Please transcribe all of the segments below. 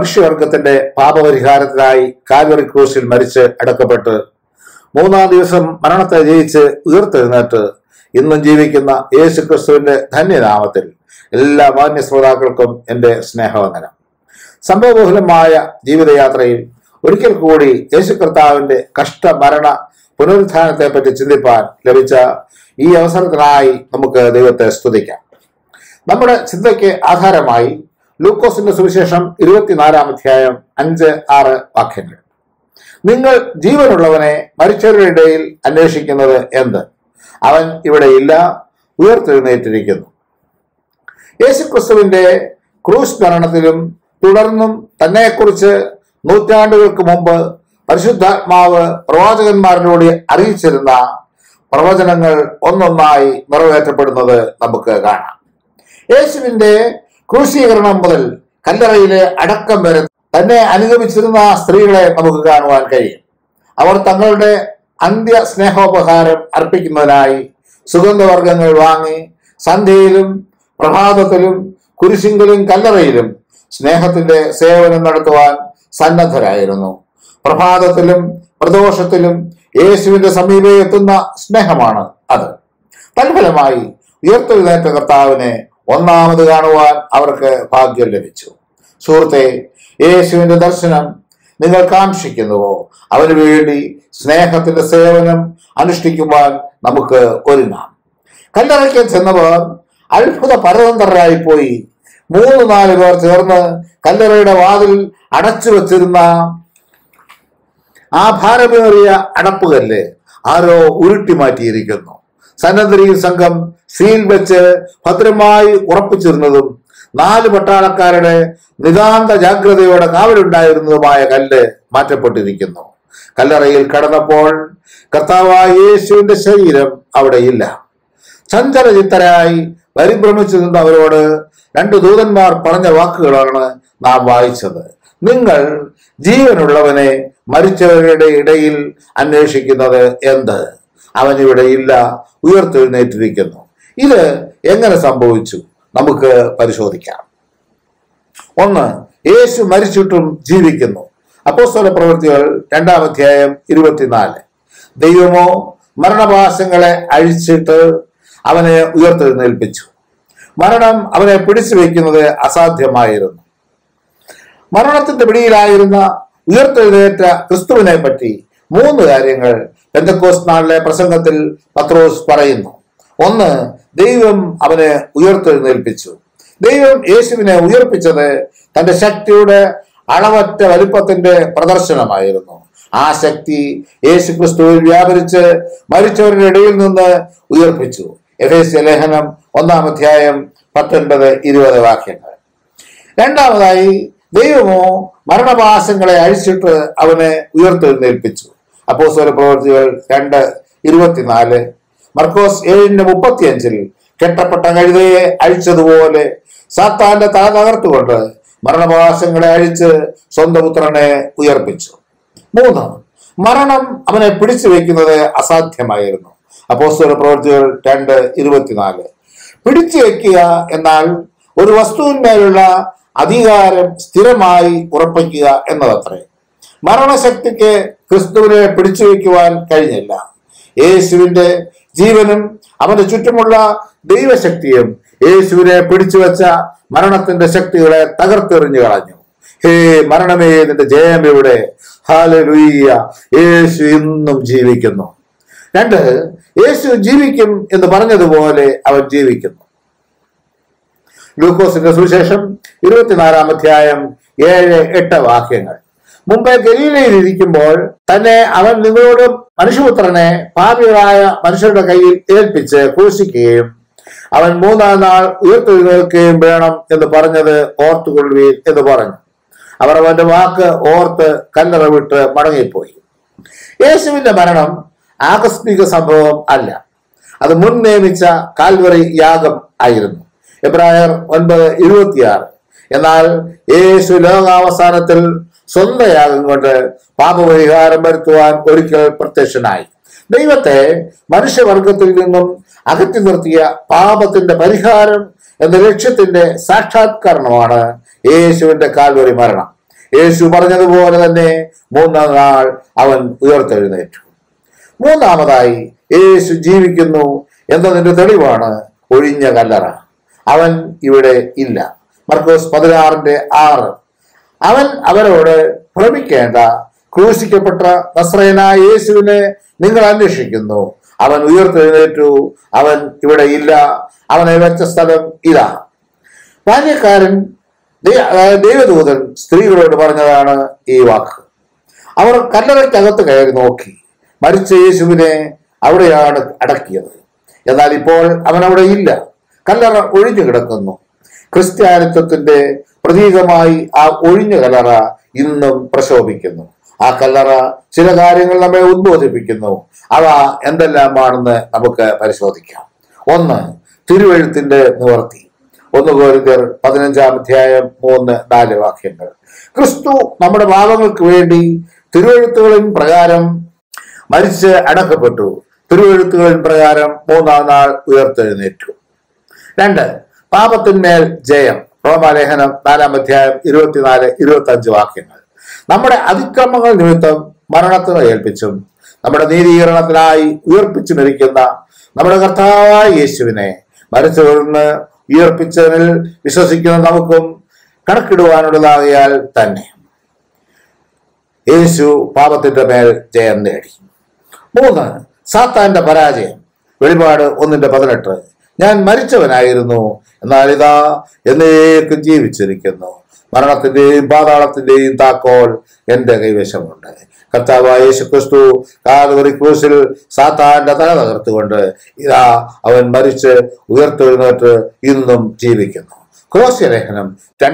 മനുഷ്യവർഗത്തിന്റെ പാപപരിഹാരത്തിനായി കാൽവറി ക്രൂശിൽ മരിച്ച് അടക്കപ്പെട്ട് മൂന്നാം ദിവസം മരണത്തെ ജയിച്ച് ഉയർത്തെഴുന്നേറ്റ് ഇന്നും ജീവിക്കുന്ന യേശുക്രിസ്തുവിന്റെ ധന്യനാമത്തിൽ എല്ലാ മാന്യ ശ്രോതാക്കൾക്കും എന്റെ സ്നേഹവന്ദനം. സംഭവബഹുലമായ ജീവിതയാത്രയിൽ ഒരിക്കൽ കൂടി യേശു കർത്താവിന്റെ കഷ്ടമരണ പുനരുത്ഥാനത്തെ പറ്റി ചിന്തിപ്പാൻ ലഭിച്ച ഈ അവസരത്തിനായി നമുക്ക് ദൈവത്തെ സ്തുതിക്കാം. നമ്മുടെ ചിന്തയ്ക്ക് ആധാരമായി ലൂക്കോസിന്റെ സുവിശേഷം 24-ാം അധ്യായം 5-6 വാക്യങ്ങൾ. നിങ്ങൾ ജീവനുള്ളവനെ മരിച്ചവരുടെ ഇടയിൽ അന്വേഷിക്കുന്നത് എന്ത്? അവൻ ഇവിടെ ഇല്ല, ഉയർത്തെഴുന്നേറ്റിരിക്കുന്നു. യേശുക്രിസ്തുവിന്റെ ക്രൂശ് മരണത്തിലും തുടർന്നും തന്നെക്കുറിച്ച് നൂറ്റാണ്ടുകൾക്ക് മുമ്പ് പരിശുദ്ധാത്മാവ് പ്രവാചകന്മാരിലൂടെ അറിയിച്ചിരുന്ന പ്രവചനങ്ങൾ ഒന്നൊന്നായി നിറവേറ്റപ്പെടുന്നത് നമുക്ക് കാണാം. യേശുവിന്റെ ക്രൂശീകരണം മുതൽ കല്ലറയിലെ അടക്കം വരെ തന്നെ അനുഗമിച്ചിരുന്ന സ്ത്രീകളെ നമുക്ക് കാണുവാൻ കഴിയും. അവർ തങ്ങളുടെ അന്ത്യ സ്നേഹോപഹാരം അർപ്പിക്കുന്നതിനായി സുഗന്ധവർഗങ്ങൾ വാങ്ങി സന്ധ്യയിലും പ്രഭാതത്തിലും കുരിശിങ്കലും കല്ലറയിലും സ്നേഹത്തിന്റെ സേവനം നടത്തുവാൻ സന്നദ്ധരായിരുന്നു. പ്രഭാതത്തിലും പ്രദോഷത്തിലും യേശുവിന്റെ സമീപം എത്തുന്ന സ്നേഹമാണ് അത്. തൽഫലമായി ഉയർത്തെഴുന്നേറ്റ കർത്താവിനെ ഒന്നാമത് കാണുവാൻ അവർക്ക് ഭാഗ്യം ലഭിച്ചു. സുഹൃത്തെ, യേശുവിന്റെ ദർശനം നിങ്ങൾ കാക്ഷിക്കുന്നുവോ? അവന് വേണ്ടി സ്നേഹത്തിന്റെ സേവനം അനുഷ്ഠിക്കുവാൻ നമുക്ക് ഒരുങ്ങാം. കല്ലറയ്ക്ക് ചെന്നവർ അത്ഭുത പരതന്ത്രരായി പോയി. 3-4 പേർ ചേർന്ന് കല്ലറയുടെ വാതിൽ അടച്ചു വച്ചിരുന്ന ആ ഭാരമേറിയ അടപ്പുകല്ല് ആരോ ഉരുട്ടി മാറ്റിയിരിക്കുന്നു. സന്നദ്ധരീ സംഘം സീൽ വെച്ച് ഭദ്രമായി ഉറപ്പിച്ചിരുന്നതും 4 പട്ടാളക്കാരുടെ നിതാന്ത ജാഗ്രതയോടെ കാവലുണ്ടായിരുന്നതുമായ കല്ല് മാറ്റപ്പെട്ടിരിക്കുന്നു. കല്ലറയിൽ കടന്നപ്പോൾ കർത്താവായ യേശുവിന്റെ ശരീരം അവിടെയില്ല. ചഞ്ചലചിത്തരായി പരിഭ്രമിച്ചു നിന്നവരോട് 2 ദൂതന്മാർ പറഞ്ഞ വാക്കുകളാണ് നാം വായിച്ചത്. നിങ്ങൾ ജീവനുള്ളവനെ മരിച്ചവരുടെ ഇടയിൽ അന്വേഷിക്കുന്നത് എന്ത്? അവൻ ഇവിടെ ഇല്ല, ഉയർത്തെഴുന്നേറ്റിരിക്കുന്നു. ഇത് എങ്ങനെ സംഭവിച്ചു? നമുക്ക് പരിശോധിക്കാം. 1. യേശു മരിച്ചിട്ടും ജീവിക്കുന്നു. അപ്പോസ്തല പ്രവൃത്തികൾ 2-ാം അധ്യായം 24. ദൈവമോ മരണപാശങ്ങളെ അഴിച്ചിട്ട് അവനെ ഉയർത്തെഴുന്നേൽപ്പിച്ചു. മരണം അവനെ പിടിച്ചു വയ്ക്കുന്നത് അസാധ്യമായിരുന്നു. മരണത്തിന്റെ പിടിയിലായിരുന്ന ഉയർത്തെഴുന്നേറ്റ ക്രിസ്തുവിനെ പറ്റി 3 കാര്യങ്ങൾ പെന്തക്കോസ്ത് നാളിലെ പ്രസംഗത്തിൽ പത്രോസ് പറയുന്നു. 1. ദൈവം അവനെ ഉയർത്തെഴുന്നേൽപ്പിച്ചു. ദൈവം യേശുവിനെ ഉയർപ്പിച്ചത് തന്റെ ശക്തിയുടെ അളവറ്റ വലിപ്പത്തിന്റെ പ്രദർശനമായിരുന്നു. ആ ശക്തി യേശു ക്രിസ്തുവിൽ വ്യാപരിച്ച് മരിച്ചവരുടെ ഇടയിൽ നിന്ന് ഉയർപ്പിച്ചു. എഫേസ്യ ലേഖനം 1-ാം അധ്യായം 19-20 വാക്യങ്ങൾ. രണ്ടാമതായി, ദൈവമോ മരണപാശങ്ങളെ അഴിച്ചിട്ട് അവനെ ഉയർത്തെഴുന്നേൽപ്പിച്ചു. അപ്പോസ്തല പ്രവൃത്തികൾ 2:24. മർക്കോസ് 7:35 കെട്ടപ്പെട്ട കഴുതയെ അഴിച്ചതുപോലെ സാത്താന്റെ തല തകർത്തുകൊണ്ട് മരണപാശങ്ങളെ അഴിച്ച് സ്വന്തം പുത്രനെ ഉയർപ്പിച്ചു. 3. മരണം അവനെ പിടിച്ചു വയ്ക്കുന്നത് അസാധ്യമായിരുന്നു. അപ്പോസ്തല പ്രവൃത്തികൾ 2:24. പിടിച്ചു വയ്ക്കുക എന്നാൽ ഒരു വസ്തുവിന്മേലുള്ള അധികാരം സ്ഥിരമായി ഉറപ്പിക്കുക എന്നതത്രേ. മരണശക്തിക്ക് ക്രിസ്തുവിനെ പിടിച്ചു വയ്ക്കുവാൻ കഴിഞ്ഞില്ല. യേശുവിന്റെ ജീവനും അവന്റെ ചുറ്റുമുള്ള ദൈവശക്തിയും യേശുവിനെ പിടിച്ചു വെച്ച മരണത്തിന്റെ ശക്തികളെ തകർത്തെറിഞ്ഞു കളഞ്ഞു. ഹേ മരണമേ, നിന്റെ ജയം എവിടെ? ഹല്ലേലൂയ, യേശു ഇന്നും ജീവിക്കുന്നു. 2. യേശു ജീവിക്കും എന്ന് പറഞ്ഞതുപോലെ അവൻ ജീവിക്കുന്നു. ലൂക്കോസിന്റെ സുവിശേഷം 24-ാം അധ്യായം 7-8 വാക്യങ്ങൾ. മുമ്പേ ഗലീലയിൽ ഇരിക്കുമ്പോൾ തന്നെ അവൻ നിങ്ങളോട് മനുഷ്യപുത്രനെ പാപികളായ മനുഷ്യരുടെ കയ്യിൽ ഏൽപ്പിച്ച് ക്രൂശിക്കുകയും അവൻ 3-ാം നാൾ ഉയർത്തെഴുന്നേൽക്കുകയും വേണം എന്ന് പറഞ്ഞത് ഓർത്തുകൊള്ളുവീൻ എന്ന് പറഞ്ഞു. അവർ അവന്റെ വാക്ക് ഓർത്ത് കല്ലറ വിട്ട് മടങ്ങിപ്പോയി. യേശുവിന്റെ മരണം ആകസ്മിക സംഭവം അല്ല. അത് മുൻ നിയമിച്ച കാൽവറി യാഗം ആയിരുന്നു. എബ്രായർ 9:26. എന്നാൽ യേശു ലോകാവസാനത്തിൽ സ്വന്തം യാഗം കൊണ്ട് പാപപരിഹാരം വരുത്തുവാൻ ഒരിക്കൽ പ്രത്യക്ഷനായി. ദൈവത്തെ മനുഷ്യവർഗത്തിൽ നിന്നും അകറ്റി നിർത്തിയ പാപത്തിന്റെ പരിഹാരം എന്ന ലക്ഷ്യത്തിന്റെ സാക്ഷാത്കരണമാണ് യേശുവിന്റെ കാൽവറി മരണം. യേശു പറഞ്ഞതുപോലെ തന്നെ മൂന്നാം നാൾ അവൻ ഉയർത്തെഴുന്നേറ്റു. മൂന്നാമതായി യേശു ജീവിക്കുന്നു എന്നതിന്റെ തെളിവാണ് ഒഴിഞ്ഞ കല്ലറ. അവൻ ഇവിടെ ഇല്ല. മർക്കോസ് 16:6. അവൻ അവരോട് ഭ്രമിക്കേണ്ട, ക്രൂശിക്കപ്പെട്ട നസ്രയനായ യേശുവിനെ നിങ്ങൾ അന്വേഷിക്കുന്നു. അവൻ ഉയർത്തെഴുന്നേറ്റു, അവൻ ഇവിടെ ഇല്ല. അവനെ വെച്ച സ്ഥലം ഇതാ. ബാല്യക്കാരൻ ദൈവദൂതൻ സ്ത്രീകളോട് പറഞ്ഞതാണ് ഈ വാക്ക്. അവർ കല്ലറയ്ക്കകത്ത് കയറി നോക്കി. മരിച്ച യേശുവിനെ അവിടെയാണ് അടക്കിയത്. എന്നാൽ ഇപ്പോൾ അവൻ അവിടെ ഇല്ല. കല്ലറ ഒഴിഞ്ഞു കിടക്കുന്നു. ക്രിസ്ത്യാനിത്വത്തിന്റെ പ്രതീകമായി ആ ഒഴിഞ്ഞ കല്ലറ ഇന്നും പ്രശോഭിക്കുന്നു. ആ കല്ലറ ചില കാര്യങ്ങൾ നമ്മെ ഉദ്ബോധിപ്പിക്കുന്നു. അവ എന്തെല്ലാമാണെന്ന് നമുക്ക് പരിശോധിക്കാം. 1. തിരുവെഴുത്തിന്റെ നിവർത്തി. 1 കൊരിന്ത്യർ 15:3-4 വാക്യങ്ങൾ. ക്രിസ്തു നമ്മുടെ പാപങ്ങൾക്ക് വേണ്ടി തിരുവെഴുത്തുകളിൻ പ്രകാരം മരിച്ച് അടക്കപ്പെട്ടു. തിരുവെഴുത്തുകളിൻ പ്രകാരം മൂന്നാം നാൾ ഉയർത്തെഴുന്നേറ്റു. 2. പാപത്തിന്മേൽ ജയം. റോമാലേഖനം 4:24-25 വാക്യങ്ങൾ. നമ്മുടെ അതിക്രമങ്ങൾ നിമിത്തം മരണത്തിന് ഏൽപ്പിച്ചും നമ്മുടെ നീതീകരണത്തിനായി ഉയർപ്പിച്ചു മരിക്കുന്ന നമ്മുടെ കർത്താവായ യേശുവിനെ മരിച്ചവരിൽ നിന്ന് ഉയർപ്പിച്ചതിൽ വിശ്വസിക്കുന്ന നമുക്കും കണക്കിടുവാനുള്ളതാകിയാൽ തന്നെ യേശു പാപത്തിന്റെ മേൽ ജയം നേടി. 3. സാത്താന്റെ പരാജയം. വെളിപാട് 1:18. ഞാൻ മരിച്ചവനായിരുന്നു, എന്നാൽ ഇതാ എന്നേക്കും ജീവിച്ചിരിക്കുന്നു. മരണത്തിന്റെയും പാതാളത്തിന്റെയും താക്കോൽ എന്റെ കൈവശമുണ്ട്. കർത്താവായ യേശുക്രിസ്തു കാൽവരി ക്രൂശിൽ സാത്താന്റെ തല തകർത്തുകൊണ്ട് ഇതാ അവൻ മരിച്ച് ഉയർത്തെഴുന്നേറ്റ് ഇന്നും ജീവിക്കുന്നു. കൊലോസ്യ ലേഖനം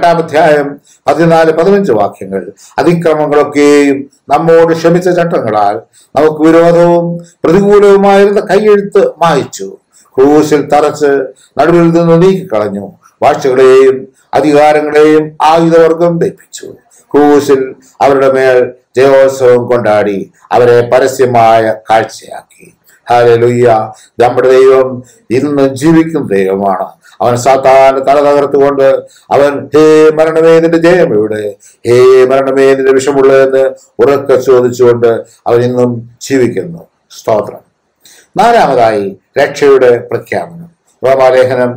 2:14-15 വാക്യങ്ങൾ. അതിക്രമങ്ങളൊക്കെയും നമ്മോട് ക്ഷമിച്ച ചട്ടങ്ങളാൽ നമുക്ക് വിരോധവും പ്രതികൂലവുമായിരുന്ന കൈയെഴുത്ത് മായിച്ചു. ക്രൂശിൽ തറച്ച് നടുവിൽ നിന്ന് നീക്കിക്കളഞ്ഞു. വാഴ്ചകളെയും അധികാരങ്ങളെയും ആയുധവർഗം ദയിപ്പിച്ചു. ക്രൂശിൽ അവരുടെ മേൽ ജയോത്സവം കൊണ്ടാടി അവരെ പരസ്യമായ കാഴ്ചയാക്കി. ഹല്ലേലൂയ. നമ്മുടെ ദൈവം ഇന്ന് ജീവിക്കുന്ന ദൈവമാണ്. അവൻ സാത്താന്റെ തല തകർത്തുകൊണ്ട് അവൻ ഹേ മരണമേ നിന്റെ ജയം എവിടെ, ഹേ മരണമേ നിന്റെ വിഷമുള്ളതെന്ന് ഉറക്കെ ചോദിച്ചുകൊണ്ട് അവൻ ഇന്നും ജീവിക്കുന്നു. സ്തോത്രം. 4. രക്ഷയുടെ പ്രഖ്യാപനം. റോമാലേഖനം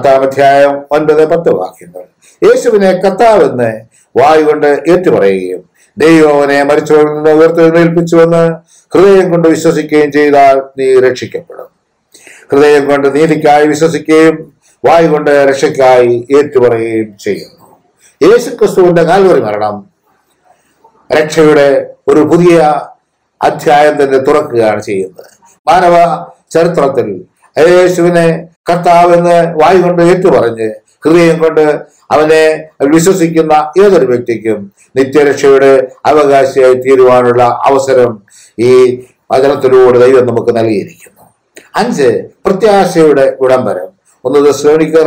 10:9-10 വാക്യങ്ങൾ. യേശുവിനെ കർത്താവെന്ന് വായുകൊണ്ട് ഏറ്റുപറയുകയും ദൈവം അവനെ മരിച്ചവരിൽ നിന്ന് ഉയർത്തെഴുന്നേൽപ്പിച്ചുവെന്ന് ഹൃദയം കൊണ്ട് വിശ്വസിക്കുകയും ചെയ്താൽ നീ രക്ഷിക്കപ്പെടും. ഹൃദയം കൊണ്ട് നീതിക്കായി വിശ്വസിക്കുകയും വായു കൊണ്ട് രക്ഷയ്ക്കായി ഏറ്റുപറയുകയും ചെയ്യുന്നു. യേശുക്രിസ്തുവിന്റെ കാൽവരി മരണം രക്ഷയുടെ ഒരു പുതിയ അധ്യായം തന്നെ തുറക്കുകയാണ് ചെയ്യുന്നത്. മാനവ ചരിത്രത്തിൽ യേശുവിനെ കർത്താവെന്ന് വായു കൊണ്ട് ഏറ്റുപറഞ്ഞ് ഹൃദയം കൊണ്ട് അവനെ വിശ്വസിക്കുന്ന ഏതൊരു വ്യക്തിക്കും നിത്യരക്ഷയുടെ അവകാശിയായി തീരുവാനുള്ള അവസരം ഈ വചനത്തിലൂടെ ദൈവം നമുക്ക് നൽകിയിരിക്കുന്നു. 5. പ്രത്യാശയുടെ വിളംബരം. 1 തെസ്സലോനിക്കർ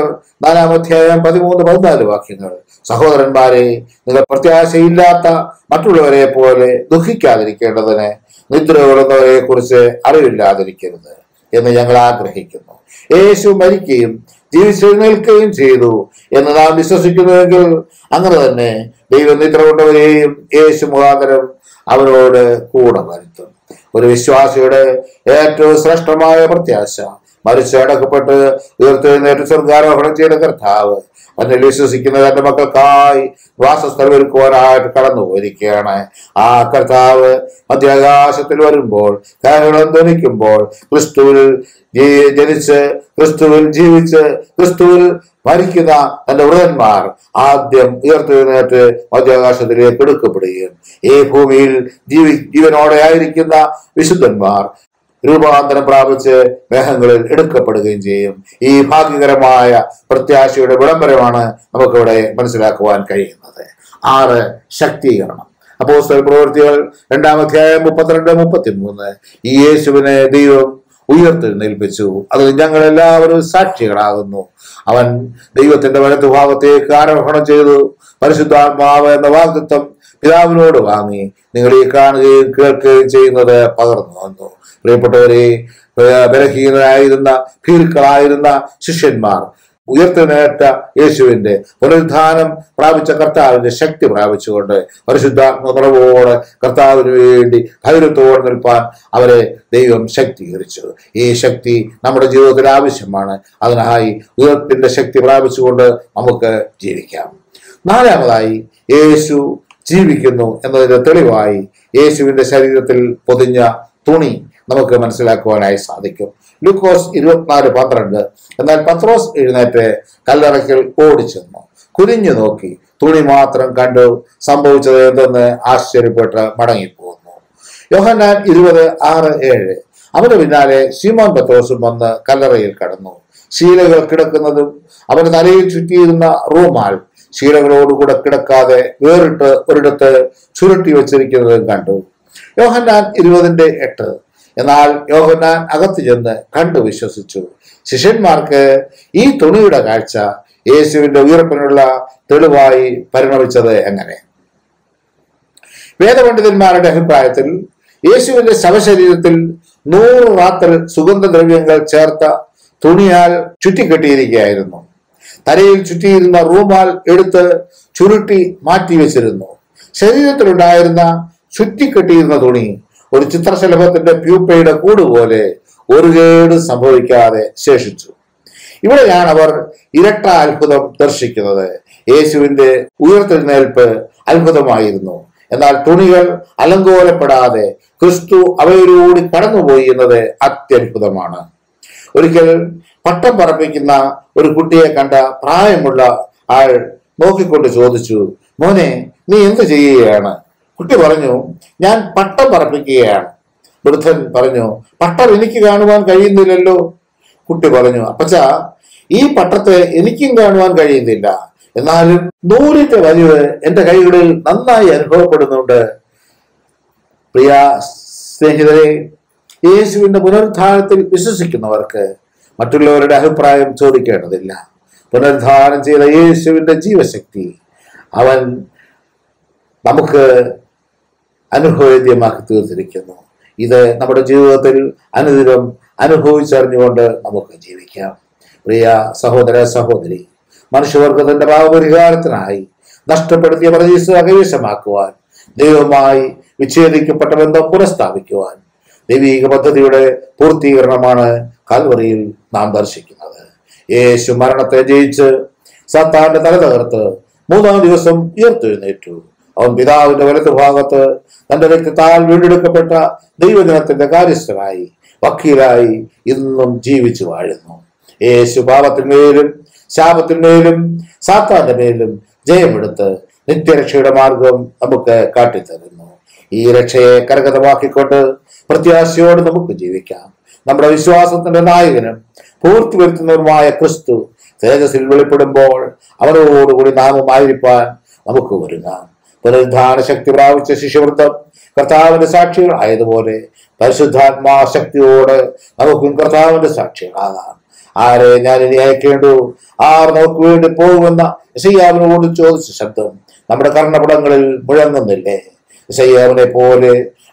4:13-14 വാക്യങ്ങൾ. സഹോദരന്മാരെ, നിങ്ങൾ പ്രത്യാശയില്ലാത്ത മറ്റുള്ളവരെ പോലെ ദുഃഖിക്കാതിരിക്കേണ്ടതിന് നിദ്ര കൊള്ളുന്നവരെ കുറിച്ച് അറിവില്ലാതിരിക്കരുത് എന്ന് ഞങ്ങൾ ആഗ്രഹിക്കുന്നു. യേശു മരിക്കുകയും ജീവിച്ചെഴുന്നേൽക്കുകയും ചെയ്തു എന്ന് നാം വിശ്വസിക്കുന്നുവെങ്കിൽ അങ്ങനെ തന്നെ ദൈവം നിദ്ര കൊണ്ടവരെയും യേശു മുഖാന്തരം അവനോട് കൂടെ വരുത്തും. ഒരു വിശ്വാസിയുടെ ഏറ്റവും ശ്രേഷ്ഠമായ പ്രത്യാശ മരിച്ച് അടക്കപ്പെട്ട് ഉയർത്തെഴുന്നേറ്റ് സ്വർഗാരോഹണം ചെയ്ത കർത്താവ് അതിൽ വിശ്വസിക്കുന്ന തന്റെ മക്കൾക്കായി വാസസ്ഥലം ഒരുക്കുവാനായിട്ട് കടന്നു പോയിരിക്കുകയാണ്. ആ കർത്താവ് മധ്യാകാശത്തിൽ വരുമ്പോൾ കാഹളം ധ്വനിക്കുമ്പോൾ ക്രിസ്തുവിൽ ജനിച്ച് ക്രിസ്തുവിൽ ജീവിച്ച് ക്രിസ്തുവിൽ മരിക്കുന്ന തന്റെ വൃതന്മാർ ആദ്യം ഉയർത്തെഴുന്നേറ്റ് മധ്യാകാശത്തിലേക്ക് എടുക്കപ്പെടുകയും ഈ ഭൂമിയിൽ ജീവനോടെ ആയിരിക്കുന്ന വിശുദ്ധന്മാർ രൂപാന്തരം പ്രാപിച്ച് മേഘങ്ങളിൽ എടുക്കപ്പെടുകയും ചെയ്യും. ഈ ഭാഗ്യകരമായ പ്രത്യാശയുടെ വിളംബരമാണ് നമുക്കിവിടെ മനസ്സിലാക്കുവാൻ കഴിയുന്നത്. 6. ശക്തീകരണം. അപ്പോസ്തല പ്രവൃത്തികൾ 2:32-33. ഈ യേശുവിനെ ദൈവം ഉയർത്തെഴുന്നേൽപ്പിച്ചു, അതിൽ ഞങ്ങൾ എല്ലാവരും സാക്ഷികളാകുന്നു. അവൻ ദൈവത്തിന്റെ വലത്തുഭാഗത്തേക്ക് ആരോഹണം ചെയ്തു. പരിശുദ്ധാത്മാവ് എന്ന വാഗ്ദത്തം പിതാവിനോട് വാങ്ങി നിങ്ങൾ ഈ കാണുകയും കേൾക്കുകയും ചെയ്യുന്നത് പകർന്നു വന്നു. പ്രിയപ്പെട്ടവരെ, ബലഹീനരായിരുന്ന ഭീരുക്കളായിരുന്ന ശിഷ്യന്മാർ ഉയർത്തെഴുന്നേറ്റ യേശുവിന്റെ പുനരുദ്ധാനം പ്രാപിച്ച കർത്താവിന്റെ ശക്തി പ്രാപിച്ചുകൊണ്ട് പരിശുദ്ധാത്മ നിറവോടെ കർത്താവിന് വേണ്ടി ധൈര്യത്തോടെ നിൽപ്പാൻ അവരെ ദൈവം ശക്തീകരിച്ചു. ഈ ശക്തി നമ്മുടെ ജീവിതത്തിൽ ആവശ്യമാണ്. അതിനായി ഉയർപ്പിന്റെ ശക്തി പ്രാപിച്ചുകൊണ്ട് നമുക്ക് ജീവിക്കാം. നാലാമതായി, യേശു ജീവിക്കുന്നു എന്നതിന്റെ തെളിവായി യേശുവിന്റെ ശരീരത്തിൽ പൊതിഞ്ഞ തുണി നമുക്ക് മനസ്സിലാക്കുവാനായി സാധിക്കും. ലൂക്കോസ് 24:12. എന്നാൽ പത്രോസ് എഴുന്നേറ്റ് കല്ലറയ്ക്കൽ ഓടിച്ചെന്നു, കുനിഞ്ഞു നോക്കി, തുണി മാത്രം കണ്ടു, സംഭവിച്ചത് എന്തെന്ന് ആശ്ചര്യപ്പെട്ട് മടങ്ങിപ്പോന്നു. യോഹന്നാൻ 20:6-7. അവന് പിന്നാലെ ശിമോൻ പത്രോസും വന്ന് കല്ലറയിൽ കടന്നു. ശീലകൾ കിടക്കുന്നതും അവന് തലയിൽ ചുറ്റിയിരുന്ന റൂമാൽ ശീലകളോടുകൂടെ കിടക്കാതെ വേറിട്ട് ഒരിടത്ത് ചുരുട്ടി വച്ചിരിക്കുന്നതും കണ്ടു. യോഹന്നാൻ 20:8. എന്നാൽ യോഹന്നാൻ അകത്ത് ചെന്ന് കണ്ടു വിശ്വസിച്ചു. ശിഷ്യന്മാർക്ക് ഈ തുണിയുടെ കാഴ്ച യേശുവിന്റെ ഉയർപ്പിനുള്ള തെളിവായി പരിണമിച്ചത് എങ്ങനെ? വേദപണ്ഡിതന്മാരുടെ അഭിപ്രായത്തിൽ യേശുവിന്റെ ശവശരീരത്തിൽ 100 റാത്തൽ സുഗന്ധദ്രവ്യങ്ങൾ ചേർത്ത തുണിയാൽ ചുറ്റിക്കെട്ടിയിരിക്കുകയായിരുന്നു. തലയിൽ ചുറ്റിയിരുന്ന റൂമാൽ എടുത്ത് ചുരുട്ടി മാറ്റിവെച്ചിരുന്നു. ശരീരത്തിലുണ്ടായിരുന്ന ചുറ്റിക്കെട്ടിയിരുന്ന തുണി ഒരു ചിത്രശലഭത്തിന്റെ പ്യൂപ്പയുടെ കൂടുപോലെ ഒരു കേട് സംഭവിക്കാതെ ശേഷിച്ചു. ഇവിടെയാണ് അവർ ഇരട്ട അത്ഭുതം ദർശിക്കുന്നത്. യേശുവിന്റെ ഉയർത്തെഴുന്നേൽപ്പ് അത്ഭുതമായിരുന്നു. എന്നാൽ തുണികൾ അലങ്കോലപ്പെടാതെ ക്രിസ്തു അവയിലൂടെ കടന്നുപോയി എന്നത് അത്യത്ഭുതമാണ്. ഒരിക്കൽ പട്ടം പറപ്പിക്കുന്ന ഒരു കുട്ടിയെ കണ്ട പ്രായമുള്ള ആൾ നോക്കിക്കൊണ്ട് ചോദിച്ചു, മോനെ, നീ എന്ത് ചെയ്യുകയാണ്? കുട്ടി പറഞ്ഞു, ഞാൻ പട്ടം പറപ്പിക്കുകയാണ്. വൃദ്ധൻ പറഞ്ഞു, പട്ടം എനിക്ക് കാണുവാൻ കഴിയുന്നില്ലല്ലോ. കുട്ടി പറഞ്ഞു, അപ്പച്ച, ഈ പട്ടത്തെ എനിക്കും കാണുവാൻ കഴിയുന്നില്ല, എന്നാലും നൂലിന്റെ വലിവ് എന്റെ കൈകളിൽ നന്നായി അനുഭവപ്പെടുന്നുണ്ട്. പ്രിയ സ്നേഹിതരെ, യേശുവിന്റെ പുനരുദ്ധാനത്തിൽ വിശ്വസിക്കുന്നവർക്ക് മറ്റുള്ളവരുടെ അഭിപ്രായം ചോദിക്കേണ്ടതില്ല. പുനരുദ്ധാനം ചെയ്ത യേശുവിന്റെ ജീവശക്തി അവൻ നമുക്ക് അനുഭവേദ്യമാക്കി തീർത്തിരിക്കുന്നു. ഇത് നമ്മുടെ ജീവിതത്തിൽ അനുദിനം അനുഭവിച്ചറിഞ്ഞുകൊണ്ട് നമുക്ക് ജീവിക്കാം. പ്രിയ സഹോദര സഹോദരി, മനുഷ്യവർഗത്തിന്റെ പാപപരിഹാരത്തിനായി നഷ്ടപ്പെടുത്തിയ പ്രതീക്ഷ കൈവശമാക്കുവാൻ, ദൈവവുമായി വിച്ഛേദിക്കപ്പെട്ട ബന്ധം പുനഃസ്ഥാപിക്കുവാൻ ദൈവീക പദ്ധതിയുടെ പൂർത്തീകരണമാണ് കാൽവറിയിൽ നാം ദർശിക്കുന്നത്. യേശു മരണത്തെ ജയിച്ച് സാത്താന്റെ തല തകർത്ത് 3-ാം ദിവസം ഉയർത്തെഴുന്നേറ്റു. അവൻ പിതാവിന്റെ വലതുഭാഗത്ത് തന്റെ രക്തത്താൽ വീണ്ടെടുക്കപ്പെട്ട ദൈവജനത്തിന്റെ കാര്യസ്ഥനായി, വക്കീലായി ഇന്നും ജീവിച്ചു വാഴുന്നു. യേശു പാപത്തിന്മേലും ശാപത്തിന്മേലും സാത്താന്റെ മേലും ജയമെടുത്ത് നിത്യരക്ഷയുടെ മാർഗം നമുക്ക് കാട്ടിത്തരുന്നു. ഈ രക്ഷയെ കരഗതമാക്കിക്കൊണ്ട് പ്രത്യാശയോട് നമുക്ക് ജീവിക്കാം. നമ്മുടെ വിശ്വാസത്തിന്റെ നായകനും പൂർത്തി വരുത്തുന്നതുമായ ക്രിസ്തു തേജസ്സിൽ വെളിപ്പെടുമ്പോൾ അവനോടുകൂടി നാമുമായിരിക്കാൻ നമുക്ക് ഒരുങ്ങാം. പുനരുദ്ധാന ശക്തി പ്രാപിച്ച ശിഷ്യവൃത്തം കർത്താവിന്റെ സാക്ഷികളായതുപോലെ പരിശുദ്ധാത്മാ ശക്തിയോട് നമുക്കും കർത്താവിന്റെ സാക്ഷികളാകാം. ആരെ ഞാൻ ഇനി അയക്കേണ്ടു, ആർ നമുക്ക് വേണ്ടി പോകുമെന്ന യെശയ്യാവിനോട് ചോദിച്ച ശബ്ദം നമ്മുടെ കർണപടങ്ങളിൽ മുഴങ്ങുന്നില്ലേ? യെശയ്യാവിനെ പോലെ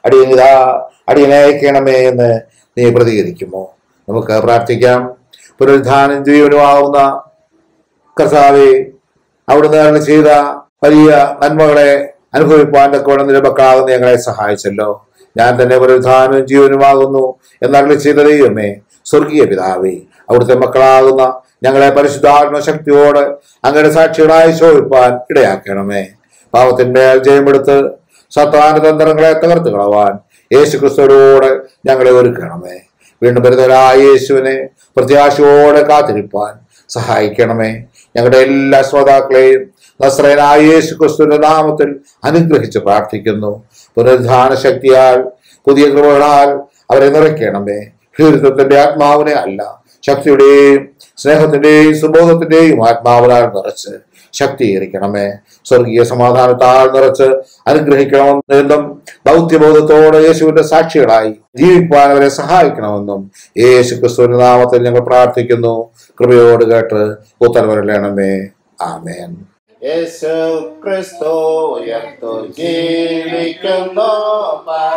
അടിയനെ അയക്കണമേ എന്ന് നീ പ്രതികരിക്കുമോ? നമുക്ക് പ്രാർത്ഥിക്കാം. പുനരുദ്ധാനം ജീവനുമാവുന്ന കർത്താവേ, അവിടുന്ന് ചെയ്ത വലിയ നന്മകളെ അനുഭവിപ്പാൻ തക്കവണ്ണം നിരപക്കാകുന്ന ഞങ്ങളെ സഹായിച്ചല്ലോ. ഞാൻ തന്നെ പുനരുദ്ധാനവും ജീവനുമാകുന്നു എന്നരുളി ചെയ്ത ദൈവമേ, സ്വർഗീയ പിതാവേ, അവിടുത്തെ മക്കളാകുന്ന ഞങ്ങളെ പരിശുദ്ധാത്മ ശക്തിയോട് അങ്ങയുടെ സാക്ഷികളായി ശോഭിപ്പാൻ ഇടയാക്കണമേ. പാപത്തിന്റെ ജയമെടുത്ത് സാത്താന്റെ തന്ത്രങ്ങളെ തകർത്ത് കളവാൻ യേശു ക്രിസ്തുവോട് ഞങ്ങളെ ഒരുക്കണമേ. വീണ്ടും വരുന്നവരായ യേശുവിനെ പ്രത്യാശയോടെ കാത്തിരിപ്പാൻ സഹായിക്കണമേ. ഞങ്ങളുടെ എല്ലാ ശ്രോതാക്കളെയും നസ്രയനായ യേശു ക്രിസ്തുവിന്റെ നാമത്തിൽ അനുഗ്രഹിച്ച് പ്രാർത്ഥിക്കുന്നു. പുനരുദ്ധാന ശക്തിയാൽ, പുതിയ കൃപകളാൽ അവരെ നിറയ്ക്കണമേ. ഭീരുത്വത്തിന്റെ ആത്മാവിനെ അല്ല, ശക്തിയുടെയും സ്നേഹത്തിന്റെയും സുബോധത്തിന്റെയും ആത്മാവിനാൽ നിറച്ച് ശക്തീകരിക്കണമേ. സ്വർഗീയ സമാധാനത്താൽ നിറച്ച് അനുഗ്രഹിക്കണമെന്നും ദൗത്യബോധത്തോടെ യേശുവിന്റെ സാക്ഷികളായി ജീവിക്കാൻ അവരെ സഹായിക്കണമെന്നും യേശു ക്രിസ്തുവിന്റെ നാമത്തിൽ ഞങ്ങൾ പ്രാർത്ഥിക്കുന്നു. കൃപയോട് കേട്ട് ഉത്തരവരളണമേ. ആമേൻ. യേശു ക്രിസ്തു ഉയർത്തു ജീവിക്കുന്നു,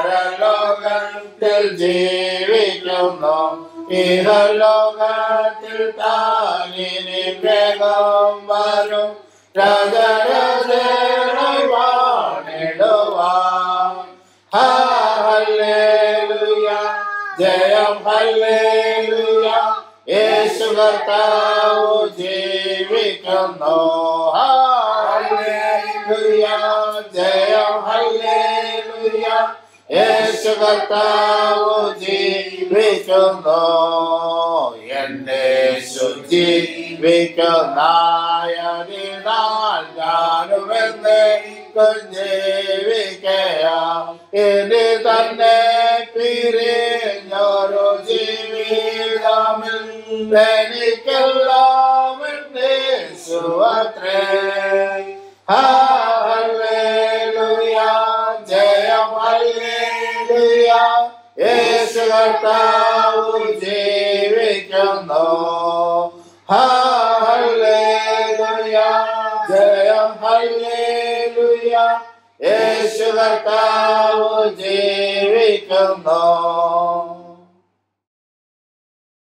പരലോകത്തിൽ ജീവിക്കുന്നു, ഇഹലോകത്തിൽ താനിനി വേഗം വരും രാജരാജവാണിടുവാൻ. ഹല്ലേലൂയ ജയം ഹല്ലേലൂയ യേശു കർത്താവ് ജീവിക്കുന്നു. ഹല്ലേലൂയ ജയം ഹല്ലേലൂയ യേശു കർത്താവ് ജീവിക്കുന്നു. എന്റെ യേശു ജീവിക്കുന്നതിനാൽ ഞാനുമെന്നേക്കും ജീവിക്കയാം. ഇനി തന്നെ പിരിഞ്ഞൊരു ജീവിതമിൽ എനിക്കെല്ലാം യേശു അത്രേ. ഹല്ലേലൂയ ജയം ഹല്ലേലൂയ യേശു കർത്താവ് ജീവിക്കുന്നു. ഹല്ലേലൂയ ജയം ഹല്ലേലൂയ യേശു കർത്താവ് ജീവിക്കുന്നു.